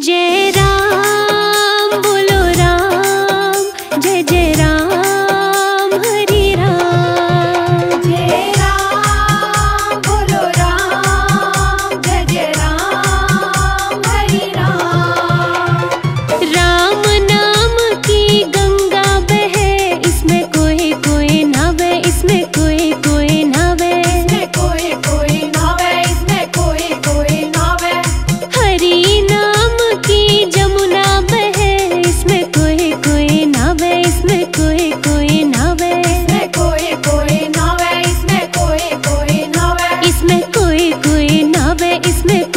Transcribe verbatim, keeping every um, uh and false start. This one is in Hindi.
जय राम बोलो राम, जय जय राम हरि राम। जय राम बोलो राम, जय जय राम हरि राम। राम नाम की गंगा बहे, इसमें कोई कोई नावे, इसमें कोई कोई नावे, इसमें कोई कोई नावे, इसमें कोई कोई नावे। हरि नाम की जमुना बहे, इसमें कोई कोई नावे, इसमें कोई कोई नावे, इसमें कोई कोई नावे, इसमें कोई कोई नावे, इसमें कोई कोई नावे, इसमें